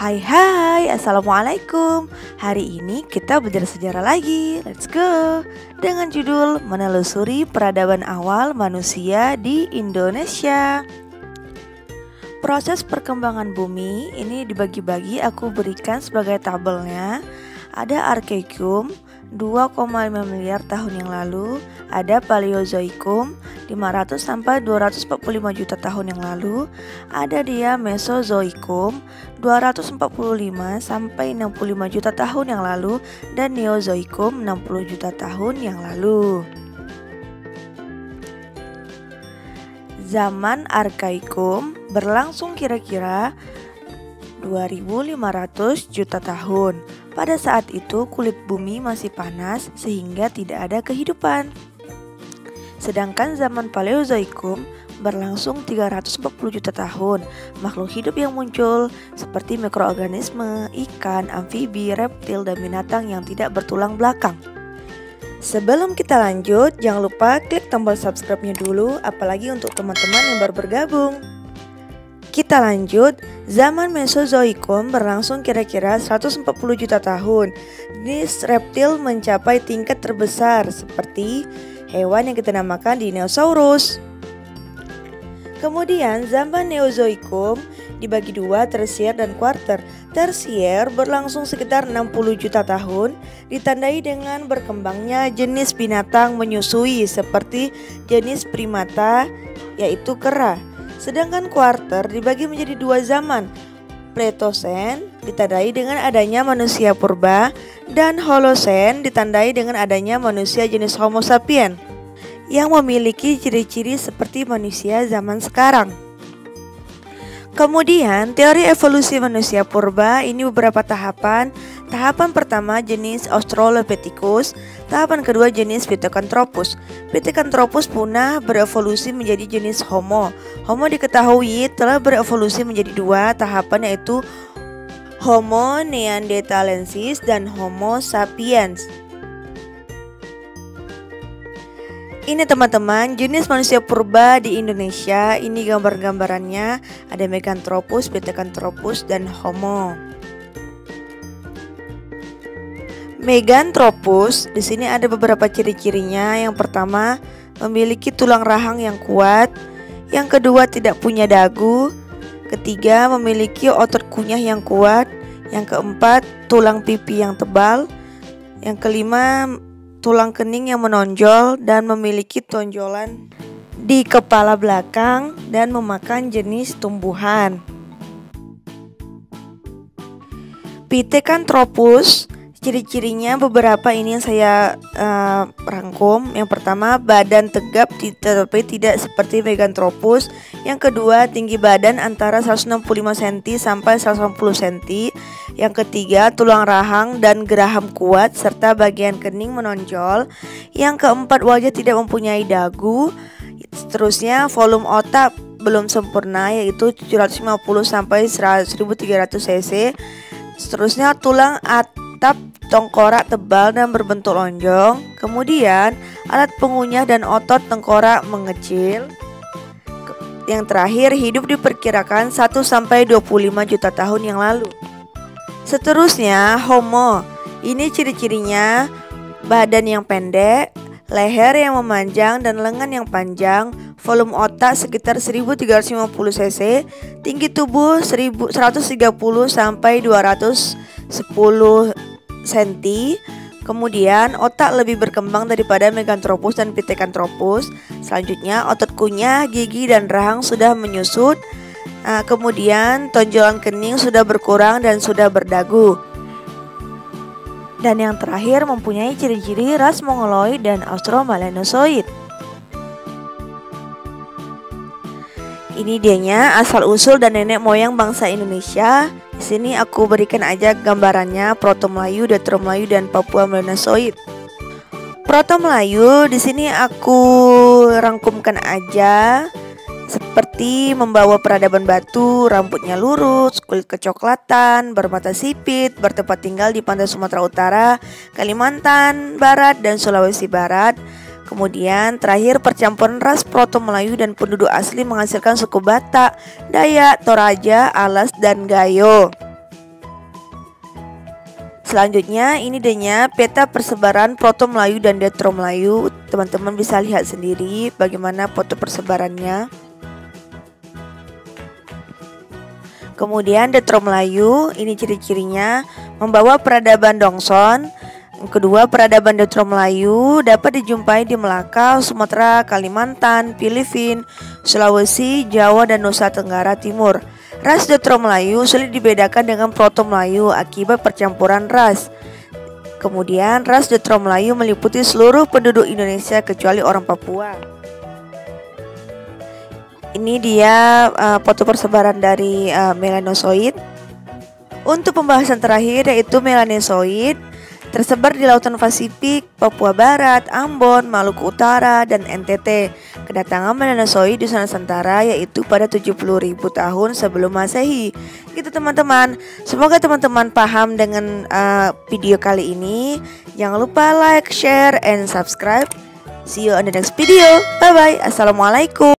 Hai hai, assalamualaikum. Hari ini kita belajar sejarah lagi. Let's go. Dengan judul Menelusuri Peradaban Awal Manusia di Indonesia. Proses perkembangan bumi ini dibagi-bagi, aku berikan sebagai tabelnya. Ada Archeum 2,5 miliar tahun yang lalu, ada Paleozoikum 500 sampai 245 juta tahun yang lalu, ada dia Mesozoikum 245 sampai 65 juta tahun yang lalu, dan Neozoikum 60 juta tahun yang lalu. Zaman Archaikum berlangsung kira-kira 2500 juta tahun. Pada saat itu kulit bumi masih panas sehingga tidak ada kehidupan. Sedangkan zaman Paleozoikum berlangsung 340 juta tahun. Makhluk hidup yang muncul seperti mikroorganisme, ikan, amfibi, reptil, dan binatang yang tidak bertulang belakang. Sebelum kita lanjut, jangan lupa klik tombol subscribe-nya dulu, apalagi untuk teman-teman yang baru bergabung. Kita lanjut, zaman Mesozoikum berlangsung kira-kira 140 juta tahun. Jenis reptil mencapai tingkat terbesar seperti hewan yang kita namakan Dinosaurus. Kemudian zaman Neozoikum dibagi dua, tersier dan kuarter. Tersier berlangsung sekitar 60 juta tahun, ditandai dengan berkembangnya jenis binatang menyusui seperti jenis primata yaitu kera. Sedangkan kuarter dibagi menjadi dua zaman, Pletosen ditandai dengan adanya manusia purba dan Holosen ditandai dengan adanya manusia jenis Homo sapiens yang memiliki ciri-ciri seperti manusia zaman sekarang. Kemudian teori evolusi manusia purba ini beberapa tahapan. Tahapan pertama jenis Australopithecus, tahapan kedua jenis Pithecanthropus. Pithecanthropus punah berevolusi menjadi jenis Homo. Homo diketahui telah berevolusi menjadi dua tahapan, yaitu Homo neanderthalensis dan Homo sapiens. Ini teman-teman jenis manusia purba di Indonesia. Ini gambar-gambarannya, ada Meganthropus, Pithecanthropus, dan Homo. Meganthropus di sini ada beberapa ciri-cirinya. Yang pertama, memiliki tulang rahang yang kuat. Yang kedua, tidak punya dagu. Ketiga, memiliki otot kunyah yang kuat. Yang keempat, tulang pipi yang tebal. Yang kelima, tulang kening yang menonjol dan memiliki tonjolan di kepala belakang dan memakan jenis tumbuhan. Pithecanthropus, ciri-cirinya beberapa ini yang saya rangkum. Yang pertama, badan tegap tetapi tidak seperti Meganthropus. Yang kedua, tinggi badan antara 165 cm sampai 180 cm. Yang ketiga, tulang rahang dan geraham kuat serta bagian kening menonjol. Yang keempat, wajah tidak mempunyai dagu. Seterusnya, volume otak belum sempurna yaitu 750 sampai 1300 cc. Seterusnya, tulang atap tengkorak tebal dan berbentuk lonjong. Kemudian alat pengunyah dan otot tengkorak mengecil. Yang terakhir, hidup diperkirakan 1 sampai 25 juta tahun yang lalu. Seterusnya, Homo. Ini ciri-cirinya badan yang pendek, leher yang memanjang dan lengan yang panjang, volume otak sekitar 1350 cc, tinggi tubuh 130 sampai 210 cm. Kemudian otak lebih berkembang daripada Meganthropus dan Pithecanthropus. Selanjutnya, otot kunyah, gigi dan rahang sudah menyusut. Kemudian tonjolan kening sudah berkurang dan sudah berdagu. Dan yang terakhir, mempunyai ciri-ciri ras Mongoloid dan Australopithecus. Ini dianya asal usul dan nenek moyang bangsa Indonesia. Di sini aku berikan aja gambarannya Proto Melayu, Datro Melayu, dan Papua Melanosoid. Proto Melayu di sini aku rangkumkan aja seperti membawa peradaban batu, rambutnya lurus, kulit kecoklatan, bermata sipit, bertempat tinggal di pantai Sumatera Utara, Kalimantan Barat, dan Sulawesi Barat. Kemudian terakhir, percampuran ras Proto Melayu dan penduduk asli menghasilkan suku Batak, Dayak, Toraja, Alas, dan Gayo. Selanjutnya ini adanya peta persebaran Proto Melayu dan Detro Melayu. Teman-teman bisa lihat sendiri bagaimana foto persebarannya. Kemudian Detro Melayu, ini ciri-cirinya membawa peradaban Dongson. Yang kedua, peradaban Detro Melayu dapat dijumpai di Melaka, Sumatera, Kalimantan, Filipina, Sulawesi, Jawa, dan Nusa Tenggara Timur. Ras Detro Melayu sulit dibedakan dengan Proto Melayu akibat percampuran ras. Kemudian ras Detro Melayu meliputi seluruh penduduk Indonesia kecuali orang Papua. Ini dia foto persebaran dari melanosoid. Untuk pembahasan terakhir yaitu melanosoid tersebar di Lautan Pasifik, Papua Barat, Ambon, Maluku Utara, dan NTT. Kedatangan melanosoid di Nusantara yaitu pada 70.000 tahun sebelum Masehi. Gitu teman-teman. Semoga teman-teman paham dengan video kali ini. Jangan lupa like, share, and subscribe. See you on the next video. Bye bye. Assalamualaikum.